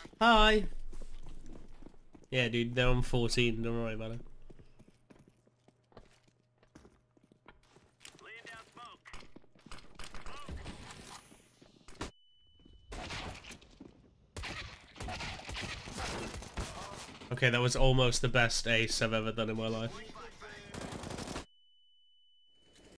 Hi. Yeah, dude, they're on 14. Don't worry about it. Okay, that was almost the best ace I've ever done in my life.